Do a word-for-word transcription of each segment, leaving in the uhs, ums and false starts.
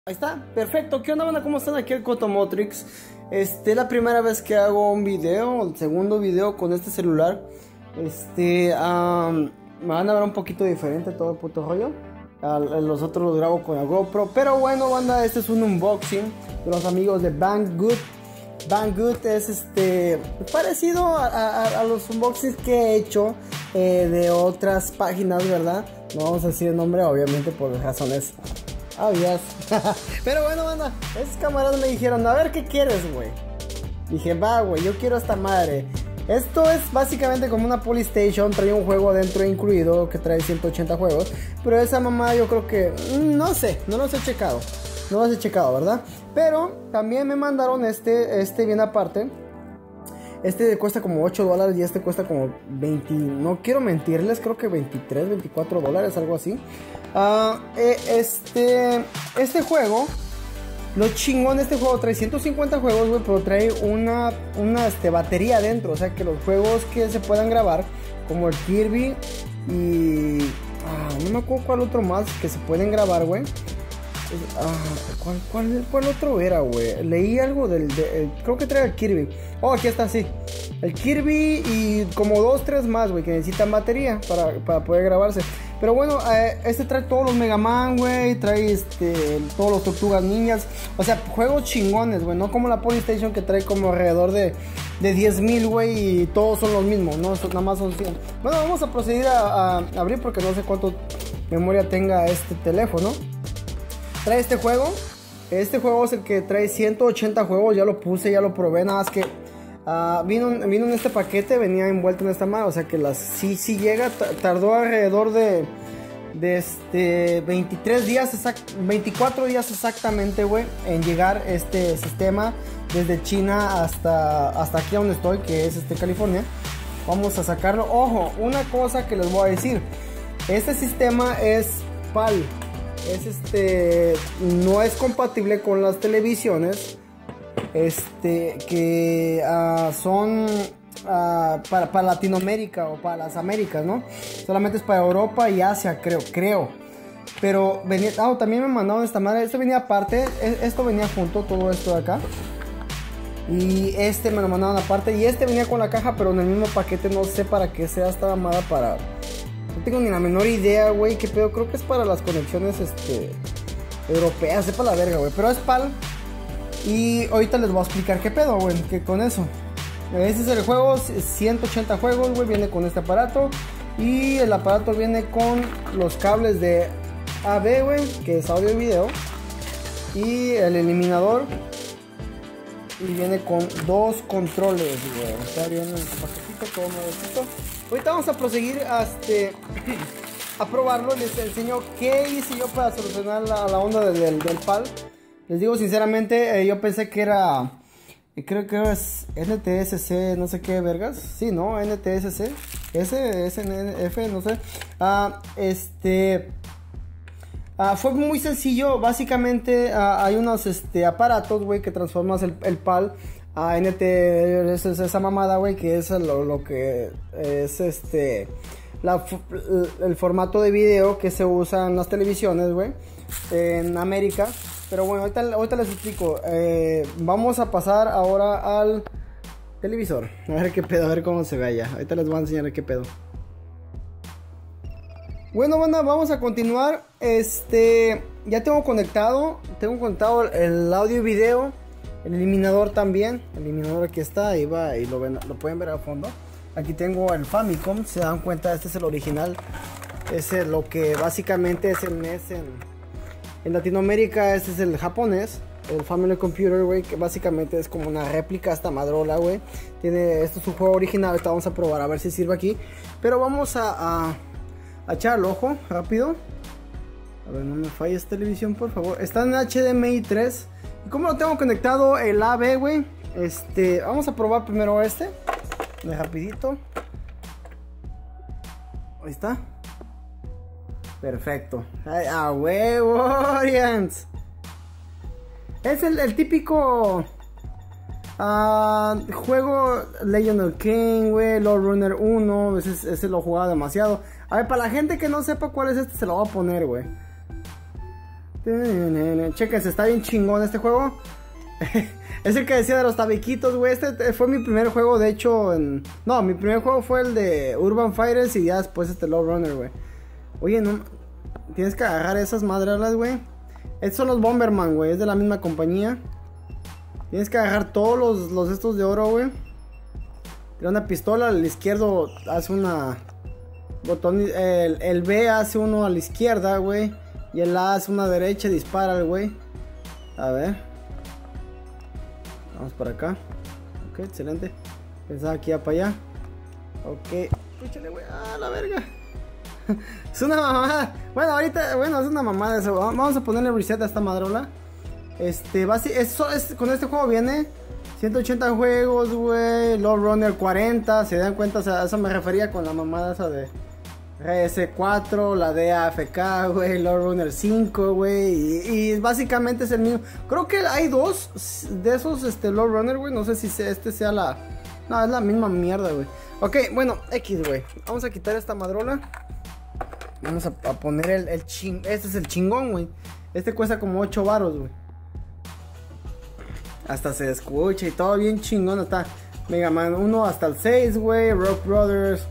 Ahí está, perfecto. ¿Qué onda, banda? ¿Cómo están? Aquí el Cotomotrix. Este es la primera vez que hago un video, el segundo video con este celular. Este, um, me van a ver un poquito diferente todo el puto rollo. A, a los otros los grabo con la GoPro. Pero bueno, banda, este es un unboxing de los amigos de Banggood. Banggood es este parecido a, a, a los unboxings que he hecho eh, de otras páginas, ¿verdad? No vamos a decir el nombre, obviamente, por razones obvias. Pero bueno, banda, esos camaradas me dijeron, a ver, ¿qué quieres, güey? Dije, va, güey, yo quiero esta madre. Esto es básicamente como una Polystation. Trae un juego dentro incluido que trae ciento ochenta juegos. Pero esa mamá yo creo que, no sé, no los he checado. No los he checado, ¿verdad? Pero también me mandaron este, este bien aparte. Este cuesta como ocho dólares y este cuesta como veinte, no quiero mentirles, creo que veintitrés, veinticuatro dólares, algo así. Uh, este, este juego, lo chingón de este juego, trae ciento cincuenta juegos, güey, pero trae una, una este, batería adentro. O sea que los juegos que se puedan grabar, como el Kirby y... Ah, no me acuerdo cuál otro más que se pueden grabar, güey. Ah, ¿cuál, cuál, ¿Cuál otro era, güey? Leí algo del... De, eh, creo que trae el Kirby. Oh, aquí está, sí. El Kirby y como dos, tres más, güey, que necesitan batería para, para poder grabarse. Pero bueno, eh, este trae todos los Mega Man, güey. Trae este, todos los Tortugas Ninjas. O sea, juegos chingones, güey. No como la Polystation que trae como alrededor de, de diez mil, güey. Y todos son los mismos, ¿no? Nada más son cien. Bueno, vamos a proceder a, a abrir porque no sé cuánto memoria tenga este teléfono. Trae este juego. Este juego es el que trae ciento ochenta juegos. Ya lo puse, ya lo probé. Nada más que uh, vino, vino en este paquete. Venía envuelto en esta madre. O sea que las sí, sí llega. Tardó alrededor de, de este veintitrés días, veinticuatro días exactamente, güey, en llegar este sistema desde China hasta, hasta aquí donde estoy, que es este California. Vamos a sacarlo. Ojo, una cosa que les voy a decir. Este sistema es PAL. Es este, no es compatible con las televisiones este que uh, son uh, para, para Latinoamérica o para las Américas, ¿no? Solamente es para Europa y Asia, creo, creo. Pero venía, ah, también me mandaron esta madre. Esto venía aparte, esto venía junto, todo esto de acá. Y este me lo mandaron aparte. Y este venía con la caja, pero en el mismo paquete. No sé para qué sea esta mamada para... No tengo ni la menor idea, güey, qué pedo. Creo que es para las conexiones, este, europeas, sepa la verga, güey. Pero es PAL. Y ahorita les voy a explicar qué pedo, güey, que con eso. Este es el juego, ciento ochenta juegos, güey, viene con este aparato. Y el aparato viene con los cables de A V, güey, que es audio y video. Y el eliminador. Y viene con dos controles, güey. Está bien el paquetito, todo nuevecito. Ahorita vamos a proseguir a, este, a probarlo. Les enseño qué hice yo para solucionar la, la onda del, del, del PAL. Les digo sinceramente, eh, yo pensé que era... Eh, creo que es N T S C, no sé qué vergas. Sí, ¿no? N T S C. S, S N F, no sé. Ah, este... Uh, fue muy sencillo, básicamente uh, hay unos este, aparatos, güey, que transformas el, el PAL a N T S, esa mamada, güey, que es lo, lo que es este la, el formato de video que se usa en las televisiones, güey, en América. Pero bueno, ahorita, ahorita les explico. Eh, vamos a pasar ahora al televisor, a ver qué pedo, a ver cómo se ve allá. Ahorita les voy a enseñar qué pedo. Bueno, banda, vamos a continuar. Este, ya tengo conectado, tengo conectado el audio y video, el eliminador también. El eliminador aquí está, ahí va, y lo, ven, lo pueden ver a fondo. Aquí tengo el Famicom, se dan cuenta, este es el original. Es el, lo que básicamente es el N E S en, en Latinoamérica. Este es el japonés, el Family Computer, güey, que básicamente es como una réplica esta madrola, güey. Tiene, esto es un juego original, ahorita vamos a probar a ver si sirve aquí. Pero vamos a... a A echar el ojo rápido. A ver, no me falles televisión, por favor. Está en H D M I tres. ¿Y cómo lo tengo conectado? El A V, güey. Este, vamos a probar primero este. De rapidito. Ahí está. Perfecto. Ay, a huevo, Orients. Es el, el típico uh, juego Legend of King, güey. Lord Runner uno. Ese, ese lo jugaba demasiado. A ver, para la gente que no sepa cuál es este, se lo voy a poner, güey. Chequense, está bien chingón este juego. Es el que decía de los tabiquitos, güey. Este fue mi primer juego, de hecho. En... No, mi primer juego fue el de Urban Fighters y ya después este Love Runner, güey. Oye, no. Tienes que agarrar esas madrelas, güey. Estos son los Bomberman, güey. Es de la misma compañía. Tienes que agarrar todos los, los estos de oro, güey. Tiene una pistola, al izquierdo hace una... Botón, el, el B hace uno a la izquierda, güey. Y el A hace una derecha y dispara el güey. A ver. Vamos para acá. Ok, excelente. Pensaba aquí para allá. Ok. Escúchale, güey. Ah, la verga. Es una mamada. Bueno, ahorita, bueno, es una mamada eso. Vamos a ponerle reset a esta madrola. Este, eso es, con este juego viene ciento ochenta juegos, güey. Love Runner cuarenta. Se dan cuenta, o sea, a eso me refería con la mamada esa de R S cuatro, la D A F K, güey. Love Runner cinco, güey. Y, y básicamente es el mismo. Creo que hay dos de esos, este, Love Runner, güey. No sé si este sea la... No, es la misma mierda, güey. Ok, bueno, X, güey. Vamos a quitar esta madrola. Vamos a, a poner el, el ching... Este es el chingón, güey. Este cuesta como ocho varos, güey. Hasta se escucha y todo bien chingón. Está Mega Man uno hasta el seis, güey. Rock Brothers.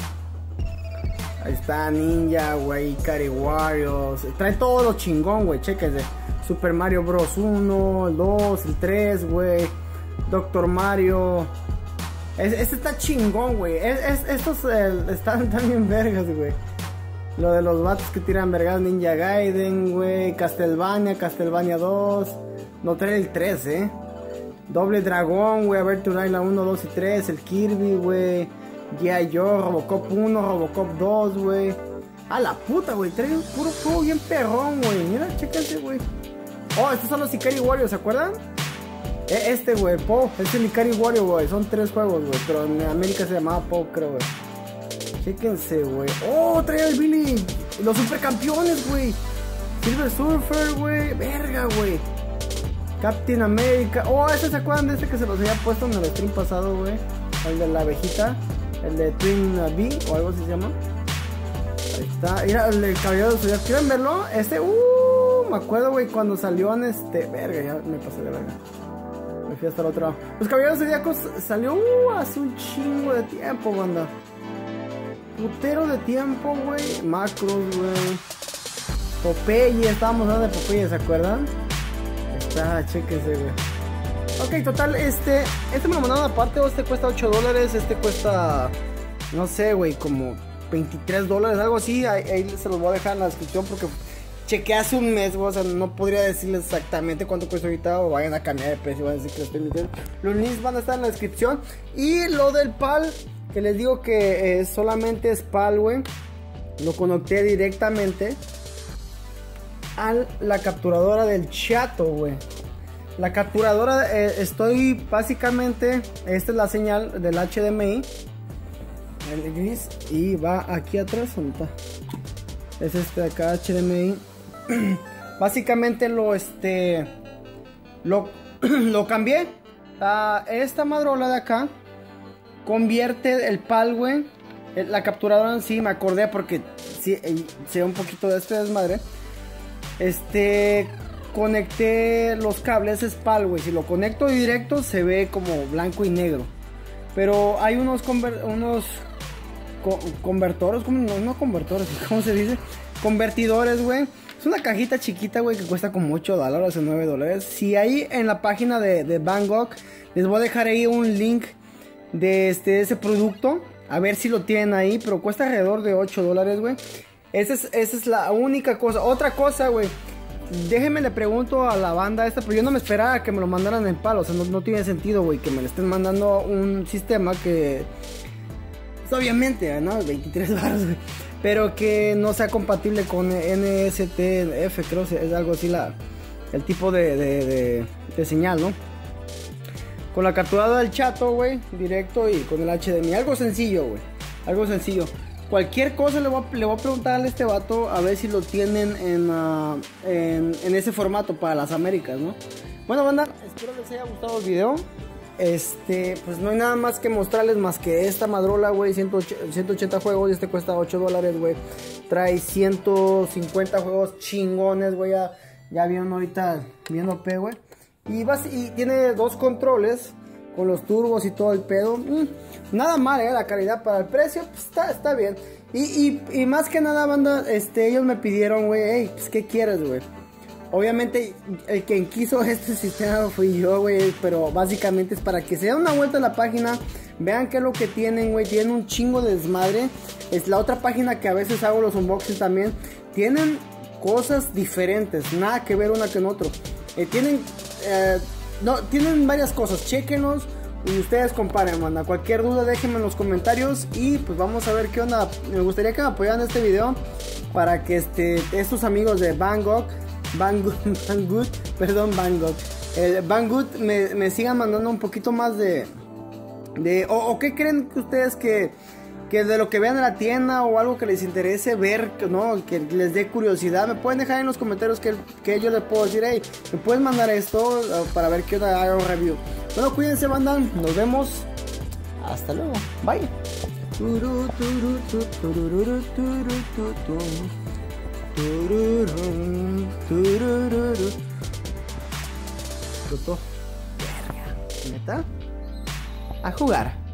Ahí está Ninja, güey. Ikari Warriors. Trae todo lo chingón, güey. Chéquense. Super Mario Bros. uno, el dos, el tres, güey. Doctor Mario. Es, este está chingón, güey. Es, es, estos eh, están también vergas, güey. Lo de los vatos que tiran vergas. Ninja Gaiden, güey. Castlevania, Castlevania dos. No trae el tres, eh. Doble Dragón, güey. Adventure Island uno, dos y tres. El Kirby, güey. G I. Joe, Robocop uno, Robocop dos, güey. A la puta, güey. Trae un puro juego bien perrón, güey. Mira, chéquense, güey. Oh, estos son los Ikari Warriors, ¿se acuerdan? Eh, este, güey, Poe. Este es el Ikari Warrior, güey. Son tres juegos, güey. Pero en América se llamaba Poe, creo, güey. Chéquense, güey. Oh, trae el Billy. Los supercampeones, güey. Silver Surfer, güey. Verga, güey. Captain America. Oh, ¿este se acuerdan de este que se los había puesto en el stream pasado, güey? El de la abejita. El de Twin B o algo así se llama. Ahí está. Mira, el del caballero de Zodiaco. ¿Quieren verlo? Este, uh, me acuerdo, güey, cuando salió en este. Verga, ya me pasé de verga. Me fui hasta el otro lado. Los caballeros zodiacos salió uh, hace un chingo de tiempo, banda. Putero de tiempo, güey. Macros, güey. Popeye, estábamos hablando de Popeye, ¿se acuerdan? Está, chéquense, güey. Ok, total, este Este me lo mandaron aparte. Este cuesta ocho dólares. Este cuesta, no sé, güey, como veintitrés dólares, algo así. Ahí, ahí se los voy a dejar en la descripción porque chequeé hace un mes, güey. O sea, no podría decirles exactamente cuánto cuesta ahorita. O vayan a cambiar de precio, van a decir que lo estoy mintiendo. Los links van a estar en la descripción. Y lo del PAL, que les digo que eh, solamente es PAL, güey. Lo conecté directamente a la capturadora del Chato, güey. La capturadora, eh, estoy básicamente, esta es la señal del H D M I, el gris, y va aquí atrás, ¿dónde está? Es este de acá, H D M I. Básicamente lo, este, lo, lo cambié a esta madrola de acá. Convierte el PAL, güey. La capturadora en sí, me acordé porque sí, se ve un poquito de este desmadre. Este, conecté los cables, es PAL, güey. Si lo conecto directo se ve como blanco y negro. Pero hay unos, conver unos co convertores, ¿cómo? No, no convertores, ¿cómo se dice? Convertidores, güey. Es una cajita chiquita, güey, que cuesta como ocho dólares o nueve dólares. Si ahí en la página de, de Bangkok, les voy a dejar ahí un link de este, ese producto. A ver si lo tienen ahí, pero cuesta alrededor de ocho dólares, güey. Esa es, esa es la única cosa. Otra cosa, güey. Déjenme le pregunto a la banda esta, pero yo no me esperaba que me lo mandaran en PAL. O sea, no, no tiene sentido, güey, que me le estén mandando un sistema que... Pues, obviamente, ¿no? veintitrés baros, güey. Pero que no sea compatible con N S T F, creo que es algo así la, el tipo de, de, de, de señal, ¿no? Con la capturada del Chato, güey, directo y con el H D M I. Algo sencillo, güey. Algo sencillo. Cualquier cosa le voy, a, le voy a preguntar a este vato a ver si lo tienen en, uh, en, en ese formato para las Américas, ¿no? Bueno, banda, espero les haya gustado el video. Este, pues no hay nada más que mostrarles más que esta madrola, güey. ciento ochenta juegos y este cuesta ocho dólares, güey. Trae ciento cincuenta juegos chingones, güey. Ya vieron ahorita bien O P, güey. Y, vas, y tiene dos controles con los turbos y todo el pedo. Mm, nada mal, eh, la calidad para el precio, pues está, está bien. Y, y, y más que nada, banda, este, ellos me pidieron, güey, hey, pues ¿qué quieres, güey? Obviamente el quien quiso este sistema fui yo, güey, pero básicamente es para que se den una vuelta a la página, vean qué es lo que tienen, güey, tienen un chingo de desmadre. Es la otra página que a veces hago los unboxings también, tienen cosas diferentes, nada que ver una con otro. Eh, tienen, eh, no, tienen varias cosas, chequenlos y ustedes comparen, manda. Cualquier duda déjenme en los comentarios y pues vamos a ver qué onda. Me gustaría que me apoyaran en este video para que este, estos amigos de Banggood Banggood, Banggood, perdón, Banggood, el Banggood me, me sigan mandando un poquito más de, de o, o qué creen que ustedes que, que de lo que vean en la tienda o algo que les interese ver, ¿no? Que les dé curiosidad, me pueden dejar en los comentarios que, que yo les puedo decir, hey, me pueden mandar esto para ver qué onda, hago un review. Bueno, cuídense, banda, nos vemos, hasta luego, bye. Tururú, tururú. Verga, ¿neta? A jugar.